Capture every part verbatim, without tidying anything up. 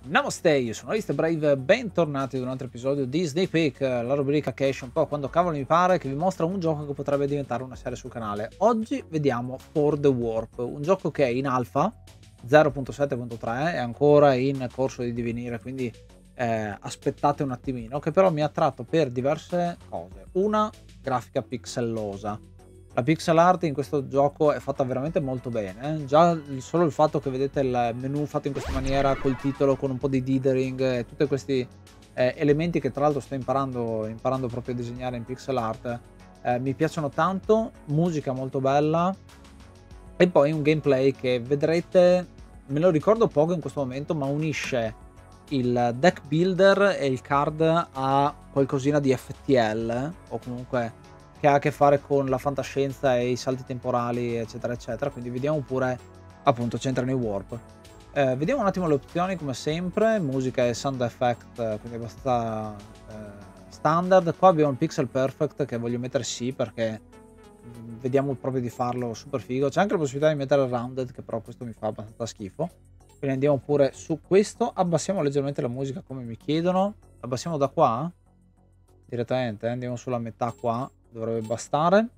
Namaste, io sono Alistair Brave, bentornati ad un altro episodio di Sneak Peek, la rubrica che esce un po' quando cavolo mi pare, che vi mostra un gioco che potrebbe diventare una serie sul canale. Oggi vediamo For the Warp, un gioco che è in alfa zero punto sette punto tre, è ancora in corso di divenire, quindi eh, aspettate un attimino, che però mi ha attratto per diverse cose. Una, grafica pixellosa. La pixel art in questo gioco è fatta veramente molto bene, già il solo il fatto che vedete il menu fatto in questa maniera col titolo, con un po' di dithering e tutti questi eh, elementi che tra l'altro sto imparando, imparando proprio a disegnare in pixel art, eh, mi piacciono tanto, musica molto bella e poi un gameplay che vedrete, me lo ricordo poco in questo momento, ma unisce il deck builder e il card a qualcosina di F T L o comunque che ha a che fare con la fantascienza e i salti temporali eccetera eccetera, quindi vediamo pure, appunto c'entrano i warp. Eh, vediamo un attimo le opzioni come sempre, musica e sound effect, quindi abbastanza eh, standard. Qua abbiamo il pixel perfect che voglio mettere sì perché mh, vediamo proprio di farlo super figo. C'è anche la possibilità di mettere il rounded, che però questo mi fa abbastanza schifo, quindi andiamo pure su questo. Abbassiamo leggermente la musica come mi chiedono, abbassiamo da qua direttamente, eh? Andiamo sulla metà qua, dovrebbe bastare,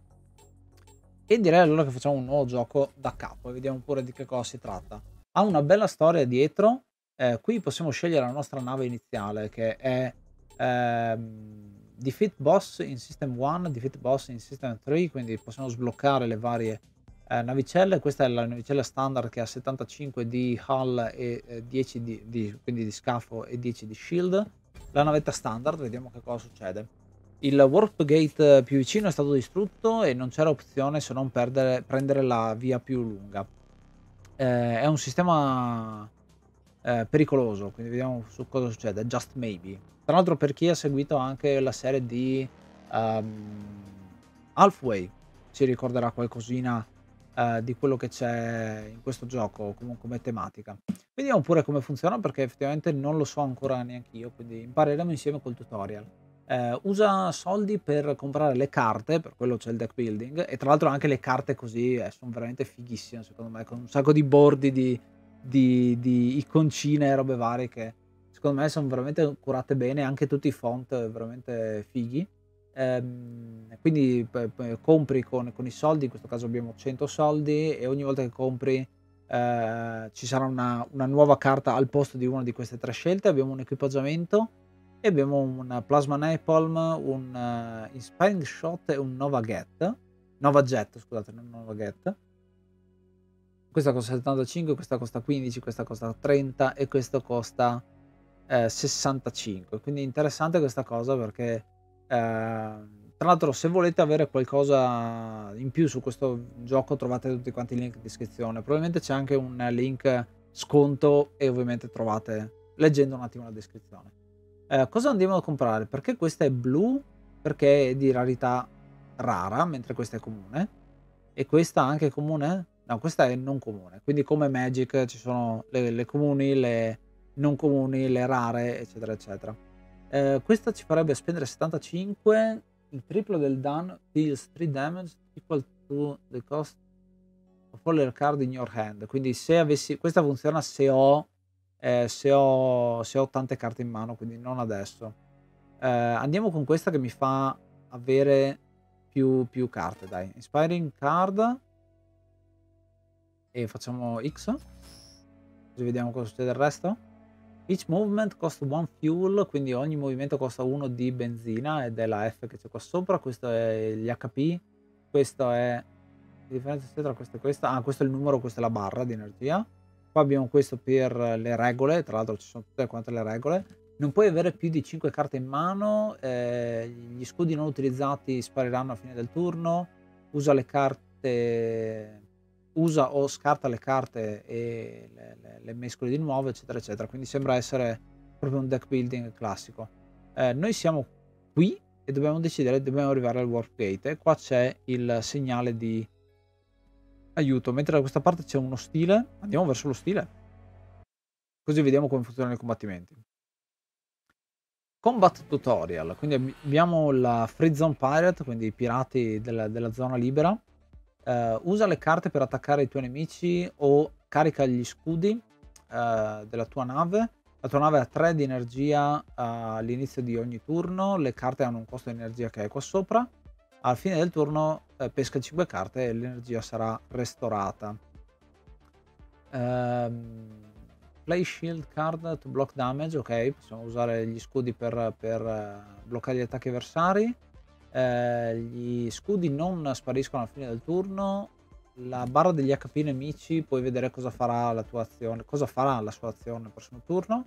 e direi allora che facciamo un nuovo gioco da capo e vediamo pure di che cosa si tratta. Ha una bella storia dietro, eh, qui possiamo scegliere la nostra nave iniziale che è ehm, Defeat Boss in System uno, Defeat Boss in System tre, quindi possiamo sbloccare le varie eh, navicelle. Questa è la navicella standard che ha settantacinque di hull e eh, dieci di, di, quindi di scafo e dieci di shield. La navetta standard, vediamo che cosa succede. Il warp gate più vicino è stato distrutto e non c'era opzione se non perdere, prendere la via più lunga. Eh, è un sistema eh, pericoloso, quindi vediamo su cosa succede. Just maybe. Tra l'altro, per chi ha seguito anche la serie di um, Halfway, si ricorderà qualcosina uh, di quello che c'è in questo gioco come, come tematica. Vediamo pure come funziona perché effettivamente non lo so ancora neanche io, quindi impareremo insieme col tutorial. Eh, usa soldi per comprare le carte, per quello c'è il deck building, e tra l'altro anche le carte così eh, sono veramente fighissime secondo me, con un sacco di bordi di, di, di iconcine e robe varie che secondo me sono veramente curate bene, anche tutti i font veramente fighi. Ehm, quindi p- p- compri con, con i soldi, in questo caso abbiamo cento soldi e ogni volta che compri eh, ci sarà una, una nuova carta al posto di una di queste tre scelte. Abbiamo un equipaggiamento e abbiamo un Plasma Napalm, un uh, Inspiring Shot e un Nova Get. Nova Jet, scusate, non Nova Get. Questa costa settantacinque, questa costa quindici, questa costa trenta e questo costa eh, sessantacinque. Quindi interessante questa cosa perché eh, tra l'altro se volete avere qualcosa in più su questo gioco trovate tutti quanti i link in descrizione. Probabilmente c'è anche un link sconto e ovviamente trovate leggendo un attimo la descrizione. Eh, cosa andiamo a comprare? Perché questa è blu? Perché è di rarità rara, mentre questa è comune. E questa anche è comune? No, questa è non comune. Quindi come Magic ci sono le, le comuni, le non comuni, le rare, eccetera, eccetera. Eh, questa ci farebbe spendere settantacinque, il triplo del done, deals tre damage equal to the cost of all your card in your hand. Quindi se avessi... Questa funziona se ho eh, se ho, se ho tante carte in mano, quindi non adesso. Eh, andiamo con questa che mi fa avere più, più carte, dai. Inspiring card. E facciamo X. Così vediamo cosa succede il resto. Each movement costa one fuel, quindi ogni movimento costa uno di benzina ed è la F che c'è qua sopra. Questo è gli H P. Questo è la differenza tra questo e questa. Ah, questo è il numero, questa è la barra di energia. Qua abbiamo questo per le regole, tra l'altro ci sono tutte quante le regole. Non puoi avere più di cinque carte in mano, eh, gli scudi non utilizzati spariranno a fine del turno, usa le carte, usa o scarta le carte e le, le, le mescoli di nuovo, eccetera, eccetera. Quindi sembra essere proprio un deck building classico. Eh, noi siamo qui e dobbiamo decidere, dobbiamo arrivare al warp gate, e qua c'è il segnale di aiuto, mentre da questa parte c'è uno stile. Andiamo verso lo stile, così vediamo come funzionano i combattimenti. Combat tutorial, quindi abbiamo la Free Zone Pirate, quindi i pirati della, della zona libera. Uh, usa le carte per attaccare i tuoi nemici o carica gli scudi uh, della tua nave La tua nave ha tre di energia all'inizio di ogni turno, le carte hanno un costo di energia che è qua sopra. Alla fine del turno eh, pesca cinque carte e l'energia sarà restaurata. Ehm, play shield card to block damage, ok, possiamo usare gli scudi per, per eh, bloccare gli attacchi avversari. Eh, gli scudi non spariscono alla fine del turno. La barra degli H P nemici, puoi vedere cosa farà la tua azione, cosa farà la sua azione nel prossimo turno.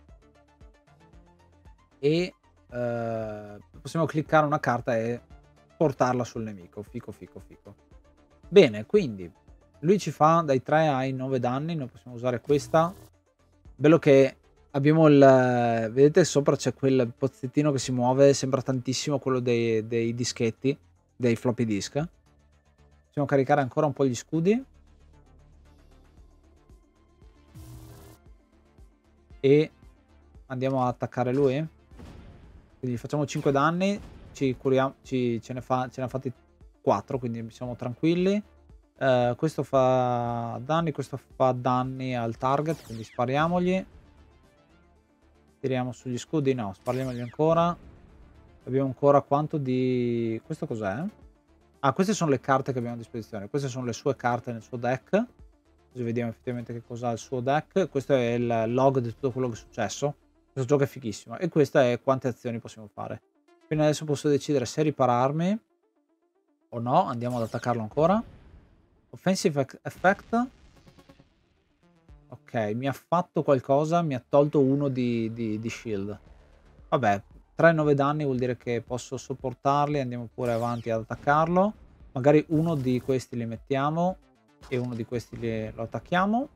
E eh, possiamo cliccare una carta e portarla sul nemico. Fico, fico, fico. Bene, quindi lui ci fa dai tre ai nove danni. Noi possiamo usare questa. Bello che abbiamo il... Vedete sopra c'è quel pozzettino che si muove. Sembra tantissimo quello dei, dei dischetti, dei floppy disk. Possiamo caricare ancora un po' gli scudi. E andiamo ad attaccare lui. Quindi facciamo cinque danni. Ci curiamo, ci, ce, ne fa, ce ne ha fatti quattro, quindi siamo tranquilli. Uh, questo fa danni, questo fa danni al target, quindi spariamogli. Tiriamo sugli scudi, no, spariamogli ancora. Abbiamo ancora quanto di... Questo cos'è? Ah, queste sono le carte che abbiamo a disposizione. Queste sono le sue carte nel suo deck. Così vediamo effettivamente che cos'ha il suo deck. Questo è il log di tutto quello che è successo. Questo gioco è fighissimo. E questa è quante azioni possiamo fare. Quindi adesso posso decidere se ripararmi o no. Andiamo ad attaccarlo ancora. Offensive effect. Ok, mi ha fatto qualcosa, mi ha tolto uno di, di, di shield. Vabbè, tre nove danni vuol dire che posso sopportarli, andiamo pure avanti ad attaccarlo. Magari uno di questi li mettiamo e uno di questi li, lo attacchiamo.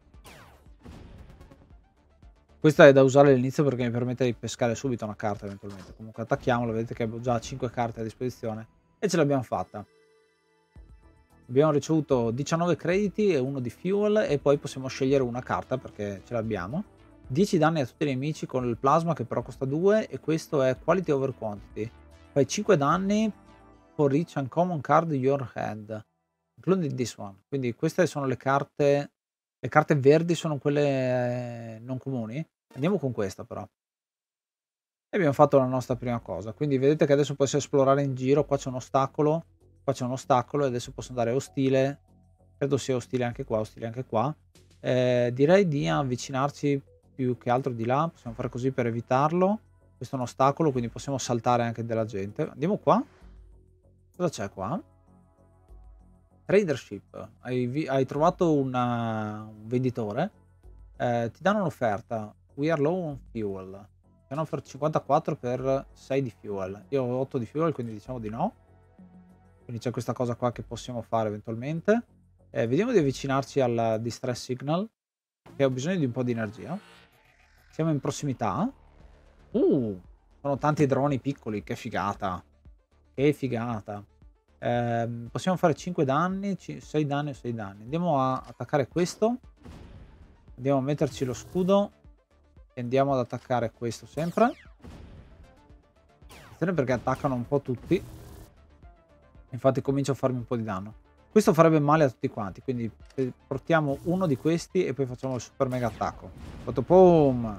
Questa è da usare all'inizio perché mi permette di pescare subito una carta eventualmente. Comunque attacchiamolo, vedete che abbiamo già cinque carte a disposizione e ce l'abbiamo fatta. Abbiamo ricevuto diciannove crediti e uno di fuel e poi possiamo scegliere una carta perché ce l'abbiamo. dieci danni a tutti i nemici con il plasma che però costa due e questo è quality over quantity. Fai cinque danni for each uncommon card in your hand, including this one. Quindi queste sono le carte, le carte verdi sono quelle non comuni. Andiamo con questa però. E abbiamo fatto la nostra prima cosa. Quindi vedete che adesso posso esplorare in giro, qua c'è un ostacolo. Qua c'è un ostacolo e adesso posso andare ostile. Credo sia ostile anche qua, ostile anche qua. Eh, direi di avvicinarci più che altro di là. Possiamo fare così per evitarlo. Questo è un ostacolo, quindi possiamo saltare anche della gente. Andiamo qua. Cosa c'è qua? Tradership. Hai, hai trovato una, un venditore. Eh, ti danno un'offerta. We are low on fuel. Ti hanno offerto cinquantaquattro per sei di fuel. Io ho otto di fuel, quindi diciamo di no. Quindi c'è questa cosa qua che possiamo fare eventualmente. Eh, vediamo di avvicinarci al distress signal, che ho bisogno di un po' di energia. Siamo in prossimità. Uh, sono tanti droni piccoli, che figata. Che figata. Eh, possiamo fare cinque danni, sei danni o sei danni. Andiamo a attaccare questo. Andiamo a metterci lo scudo. E andiamo ad attaccare questo sempre. Attenzione perché attaccano un po' tutti. Infatti comincio a farmi un po' di danno. Questo farebbe male a tutti quanti, quindi portiamo uno di questi e poi facciamo il super mega attacco. Pum!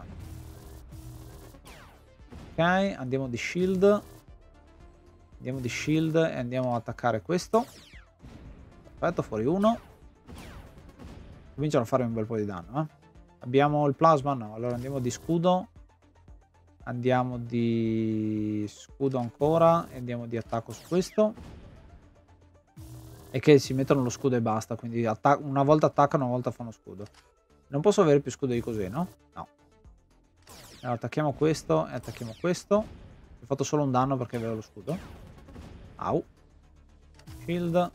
Ok, andiamo di shield. Andiamo di shield e andiamo ad attaccare questo. Perfetto, fuori uno. Cominciano a fare un bel po' di danno, eh. Abbiamo il plasma? No, allora andiamo di scudo. Andiamo di scudo ancora e andiamo di attacco su questo. E che si mettono lo scudo e basta, quindi una volta attaccano, una volta fanno scudo. Non posso avere più scudo di così, no? No. Allora, attacchiamo questo e attacchiamo questo. Ho fatto solo un danno perché avevo lo scudo. Au. Shield.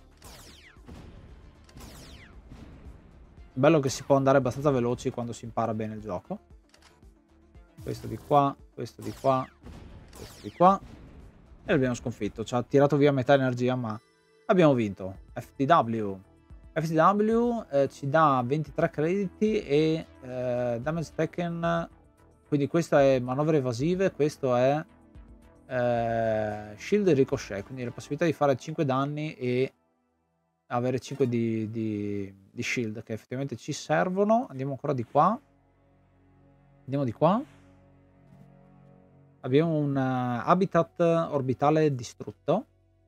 Bello che si può andare abbastanza veloci quando si impara bene il gioco. Questo di qua, questo di qua, questo di qua. E l'abbiamo sconfitto. Ci ha tirato via metà energia, ma abbiamo vinto. F T W. F T W eh, ci dà ventitré crediti e eh, damage taken. Quindi questo è manovre evasive, questo è eh, shield e ricochet. Quindi la possibilità di fare cinque danni e avere cinque di, di, di shield che effettivamente ci servono. Andiamo ancora di qua. Andiamo di qua. Abbiamo un uh, habitat orbitale distrutto.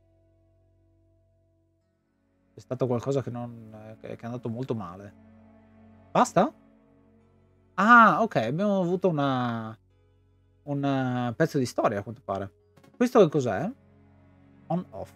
È stato qualcosa che non che è andato molto male. Basta? Ah, ok, abbiamo avuto una un pezzo di storia a quanto pare. Questo che cos'è? On off.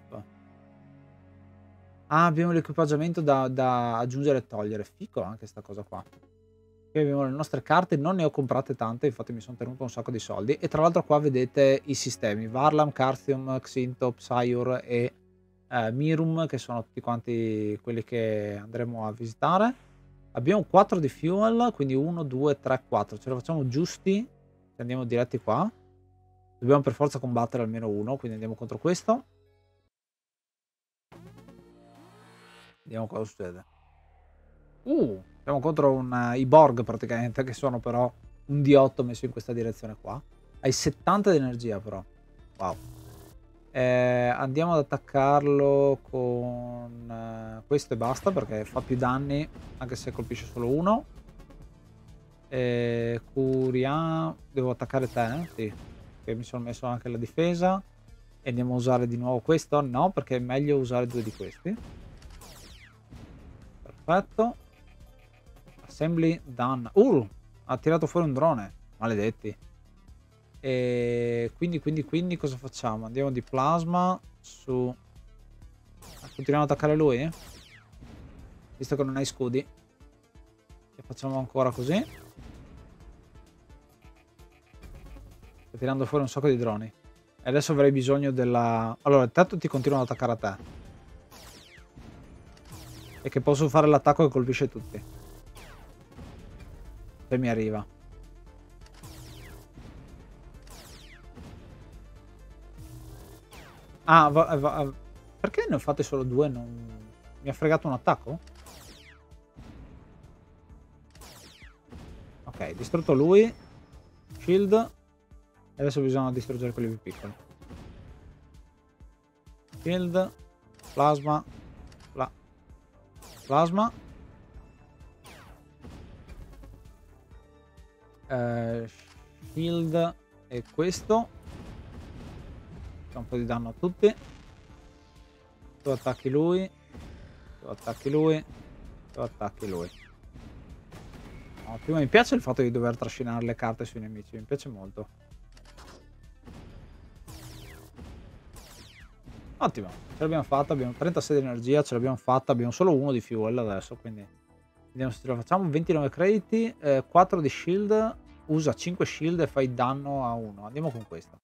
Ah, abbiamo l'equipaggiamento da, da aggiungere e togliere. Fico anche sta cosa qua. Qui abbiamo le nostre carte, non ne ho comprate tante, infatti mi sono tenuto un sacco di soldi. E tra l'altro qua vedete i sistemi. Varlam, Carthium, Xinto, Psyur e eh, Mirum, che sono tutti quanti quelli che andremo a visitare. Abbiamo quattro di fuel, quindi uno, due, tre, quattro. Ce la facciamo giusti. Andiamo diretti qua. Dobbiamo per forza combattere almeno uno, quindi andiamo contro questo. Vediamo cosa succede. Uh, siamo contro un, uh, i Borg praticamente, che sono però un D otto messo in questa direzione qua. Hai settanta di energia però. Wow. Eh, andiamo ad attaccarlo con uh, questo e basta, perché fa più danni anche se colpisce solo uno. Eh, curiamo. Devo attaccare te? Eh? Sì. Che mi sono messo anche la difesa. E andiamo a usare di nuovo questo? No, perché è meglio usare due di questi. Perfetto. Assembly done. Uh, ha tirato fuori un drone. Maledetti. E quindi, quindi, quindi cosa facciamo? Andiamo di plasma su... Continuiamo ad attaccare lui? Visto che non hai scudi. E facciamo ancora così. Sto tirando fuori un sacco di droni. E adesso avrei bisogno della... Allora, intanto ti continuano ad attaccare a te. E che posso fare l'attacco che colpisce tutti. Se mi arriva. Ah, va, va, perché ne ho fatte solo due? Non... Mi ha fregato un attacco? Ok, distrutto lui. Shield. E adesso bisogna distruggere quelli più piccoli. Shield. Plasma. Pla plasma. Eh, shield. E questo. Fa un po' di danno a tutti. Tu attacchi lui. Tu attacchi lui. Tu attacchi lui. No, prima mi piace il fatto di dover trascinare le carte sui nemici. Mi piace molto. Ottimo, ce l'abbiamo fatta, abbiamo trentasei di energia, ce l'abbiamo fatta, abbiamo solo uno di fuel adesso, quindi vediamo se ce la facciamo. ventinove crediti, eh, quattro di shield, usa cinque shield e fai danno a uno. Andiamo con questo.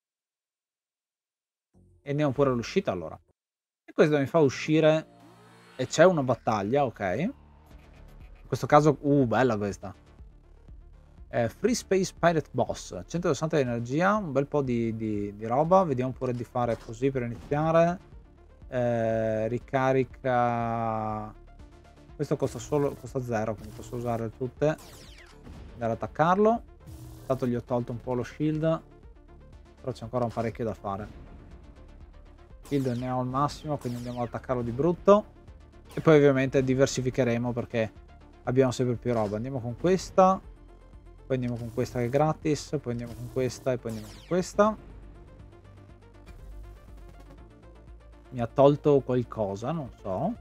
E andiamo pure all'uscita allora. E questo mi fa uscire e c'è una battaglia, ok. In questo caso, uh, bella questa. Eh, Free Space Pirate Boss, centosessanta di energia, un bel po' di, di, di roba. Vediamo pure di fare così per iniziare. Eh, ricarica. Questo costa solo costa zero, quindi posso usare tutte. Andare ad attaccarlo. Intanto gli ho tolto un po' lo shield, però c'è ancora un parecchio da fare. Shield ne ho al massimo, quindi andiamo ad attaccarlo di brutto. E poi ovviamente diversificheremo perché abbiamo sempre più roba. Andiamo con questa. Poi andiamo con questa che è gratis, poi andiamo con questa e poi andiamo con questa. Mi ha tolto qualcosa, non so.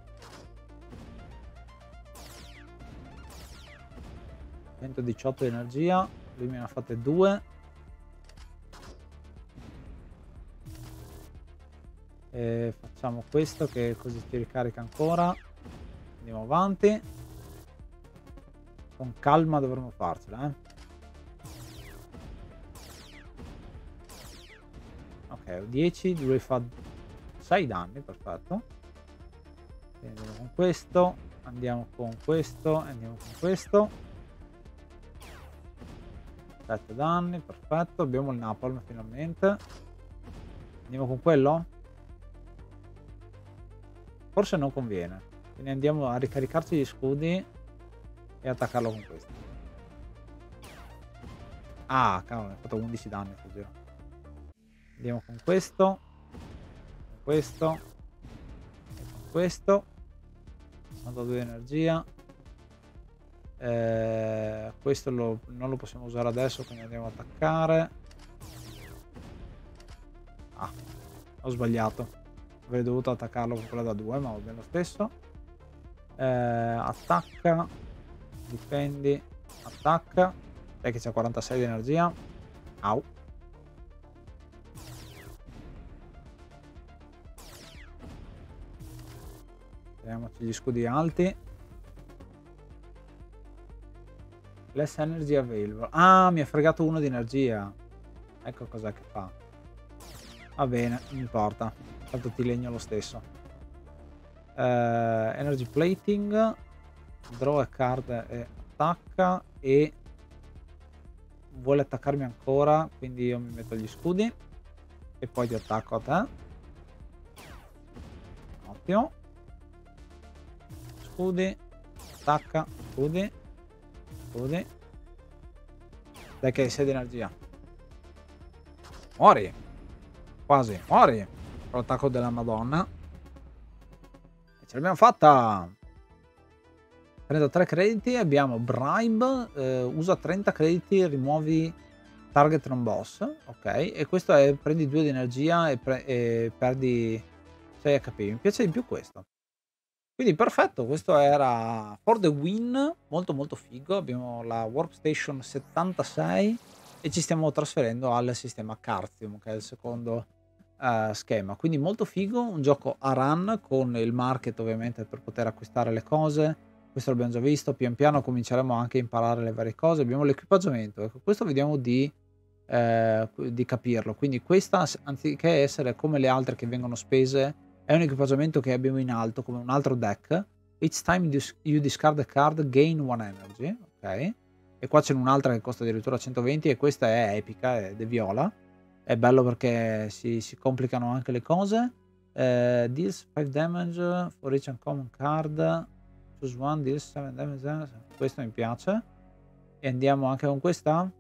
centodiciotto di energia, lui me ne ha fatte due. E facciamo questo che così si ricarica ancora. Andiamo avanti. Con calma dovremo farcela, eh. Ok, ho dieci, lui fa sei danni, perfetto. Quindi andiamo con questo, andiamo con questo, andiamo con questo. sette danni, perfetto. Abbiamo il napalm finalmente. Andiamo con quello? Forse non conviene. Quindi andiamo a ricaricarci gli scudi e attaccarlo con questo. Ah, cavolo, mi ha fatto undici danni sto giro. Andiamo con questo, con questo e con questo. sessantadue di energia. Eh, questo lo, non lo possiamo usare adesso, quindi andiamo ad attaccare. Ah, ho sbagliato. Avrei dovuto attaccarlo con quella da due, ma va bene lo stesso. Eh, attacca, difendi, attacca. Dai che c'ha quarantasei di energia. Au. Teniamoci gli scudi alti. Less energy available. Ah, mi ha fregato uno di energia. Ecco cos'è che fa. Va bene, non importa. Tanto ti legno lo stesso. Uh, energy plating. Draw a card e attacca. E vuole attaccarmi ancora. Quindi io mi metto gli scudi. E poi ti attacco a te. Ottimo. Scudi. Attacca. Scudi. Scudi. Dai che hai sei di energia. Muori. Quasi. Muori. Con l'attacco della Madonna. E ce l'abbiamo fatta. Prendo tre crediti. Abbiamo Bribe. Eh, usa trenta crediti. Rimuovi target non boss. Ok. E questo è prendi due di energia e, e perdi sei H P. Mi piace di più questo. Quindi perfetto, questo era For the Win, molto molto figo. Abbiamo la Workstation settantasei e ci stiamo trasferendo al sistema Cartium, che è il secondo uh, schema. Quindi molto figo, un gioco a run con il market ovviamente per poter acquistare le cose. Questo l'abbiamo già visto, pian piano cominceremo anche a imparare le varie cose. Abbiamo l'equipaggiamento, ecco, questo vediamo di, eh, di capirlo. Quindi questa, anziché essere come le altre che vengono spese, è un equipaggiamento che abbiamo in alto come un altro deck. Each time you discard a card gain one energy. Ok. E qua c'è un'altra che costa addirittura centoventi e questa è epica ed è viola. È bello perché si, si complicano anche le cose. Uh, deals five damage for each uncommon card. Choose one, deals seven damage. Questo mi piace. E andiamo anche con questa.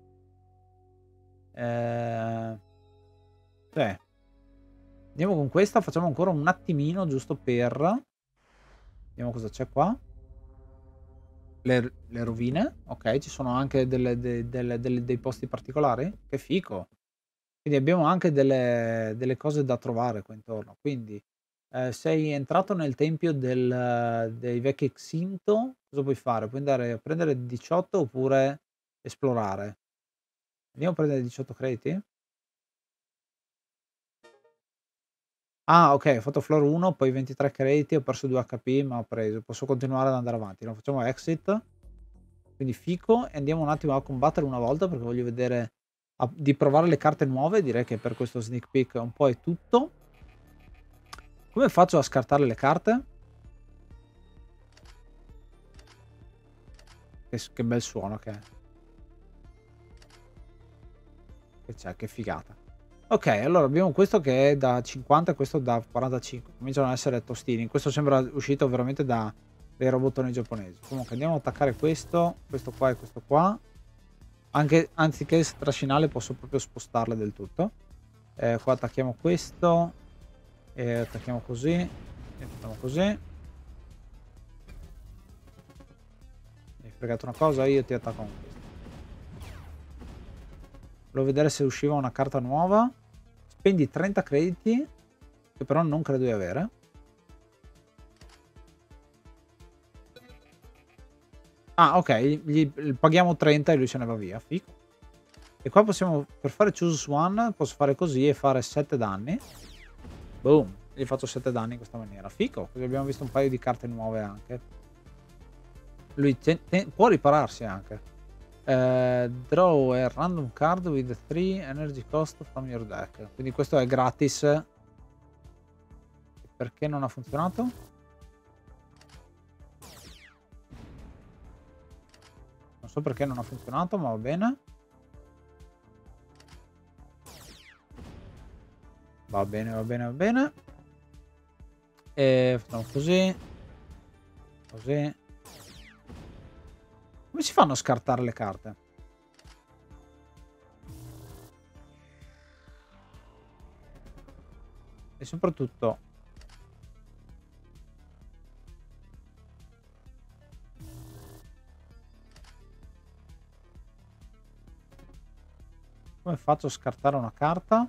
Eh, sì. Andiamo con questa, facciamo ancora un attimino giusto per... Vediamo cosa c'è qua. Le, le rovine, ok, ci sono anche delle, de, delle, delle, dei posti particolari. Che fico. Quindi abbiamo anche delle, delle cose da trovare qua intorno. Quindi eh, sei entrato nel tempio del, dei vecchi Xinto, cosa puoi fare? Puoi andare a prendere diciotto oppure esplorare. Andiamo a prendere diciotto crediti. Ah, ok, ho fatto floor uno, poi ventitré crediti, ho perso due H P, ma ho preso. Posso continuare ad andare avanti. No? Facciamo exit. Quindi fico e andiamo un attimo a combattere una volta perché voglio vedere a, di provare le carte nuove. Direi che per questo sneak peek un po' è tutto. Come faccio a scartare le carte? Che, che bel suono che è. Che c'è, che figata. Ok, allora abbiamo questo che è da cinquanta e questo da quarantacinque. Cominciano ad essere tostini. Questo sembra uscito veramente da dei robottoni giapponesi. Comunque andiamo ad attaccare questo, questo qua e questo qua. Anche anziché trascinarle posso proprio spostarle del tutto. Eh, qua attacchiamo questo. E attacchiamo così. E facciamo così. Mi hai fregato una cosa, io ti attacco con questo. Volevo vedere se usciva una carta nuova. Spendi trenta crediti, che però non credo di avere. Ah, ok, gli, gli paghiamo trenta e lui se ne va via, fico. E qua possiamo, per fare choose one, posso fare così e fare sette danni. Boom, gli faccio sette danni in questa maniera, fico. Così abbiamo visto un paio di carte nuove anche. Lui può ripararsi anche. Uh, draw a random card with three energy cost from your deck. Quindi questo è gratis. Perché non ha funzionato? Non so perché non ha funzionato, ma va bene. Va bene, va bene, va bene. E facciamo così. Così. Come si fanno a scartare le carte? E soprattutto... Come faccio a scartare una carta?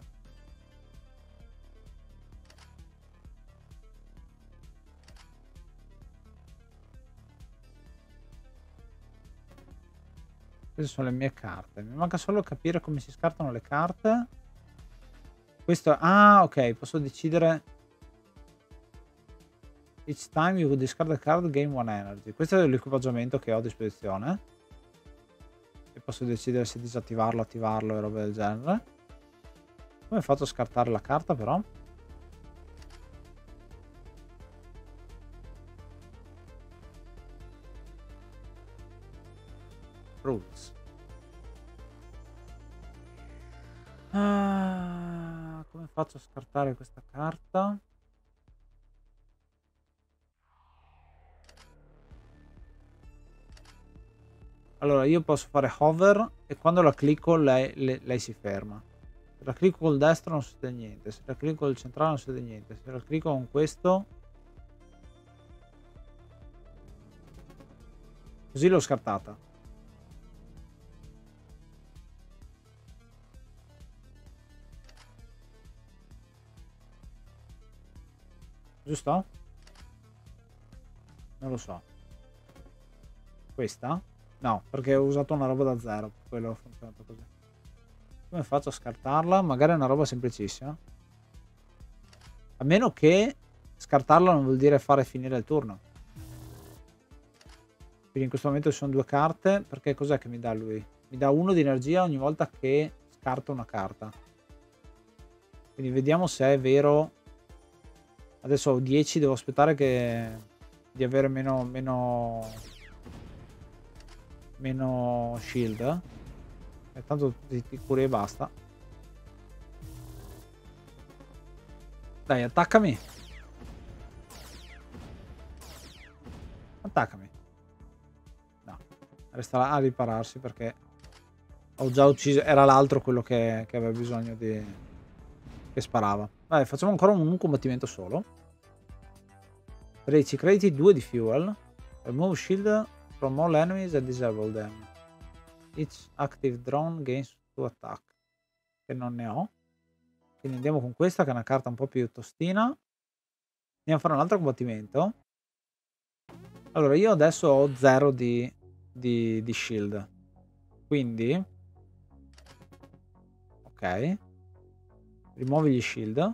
Queste sono le mie carte. Mi manca solo capire come si scartano le carte. Questo... Ah, ok. Posso decidere... Each time you discard a card, gain one energy. Questo è l'equipaggiamento che ho a disposizione. E posso decidere se disattivarlo, attivarlo e robe del genere. Come faccio a scartare la carta però? Rules. Ah, come faccio a scartare questa carta? Allora io posso fare hover e quando la clicco lei, lei, lei si ferma. Se la clicco col destro non succede niente, se la clicco col centrale non succede niente, se la clicco con questo... Così l'ho scartata. Giusto? Non lo so. Questa? No, perché ho usato una roba da zero, per quello ho funzionato così. Come faccio a scartarla? Magari è una roba semplicissima. A meno che scartarla non vuol dire fare finire il turno. Quindi in questo momento ci sono due carte, perché cos'è che mi dà lui? Mi dà uno di energia ogni volta che scarto una carta. Quindi vediamo se è vero. Adesso ho dieci, devo aspettare che... di avere meno... meno... meno shield. E tanto ti, ti curi e basta. Dai, attaccami. Attaccami. No, resta là a ripararsi perché ho già ucciso. Era l'altro quello che, che aveva bisogno di... che sparava. Dai, facciamo ancora un, un combattimento solo. tredici crediti, due di fuel. Remove shield from all enemies and disable them. Each active drone gains two attack. Che non ne ho. Quindi andiamo con questa che è una carta un po' più tostina. Andiamo a fare un altro combattimento. Allora io adesso ho zero di, di, di shield. Quindi... ok. Rimuovi gli shield.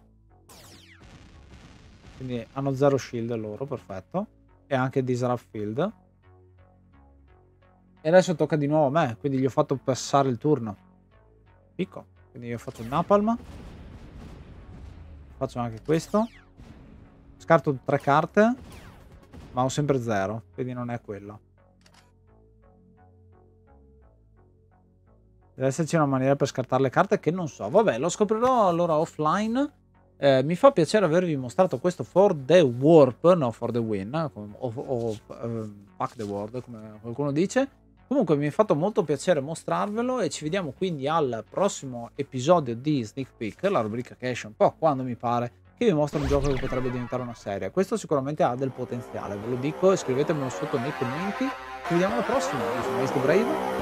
Quindi hanno zero shield loro, perfetto. E anche disrupt field. E adesso tocca di nuovo a me, quindi gli ho fatto passare il turno. Picco. Quindi io faccio il napalm. Faccio anche questo. Scarto tre carte, ma ho sempre zero, quindi non è quello. Deve esserci una maniera per scartare le carte che non so. Vabbè, lo scoprirò allora offline. Eh, mi fa piacere avervi mostrato questo For the Warp, no For the Win, o, o, o uh, Pack the World, come qualcuno dice. Comunque mi ha fatto molto piacere mostrarvelo e ci vediamo quindi al prossimo episodio di Sneak Peek, la rubrica che esce un po' quando mi pare, che vi mostra un gioco che potrebbe diventare una serie. Questo sicuramente ha del potenziale, ve lo dico, iscrivetemelo sotto nei commenti. Ci vediamo alla prossima, io sono Ace the Brave.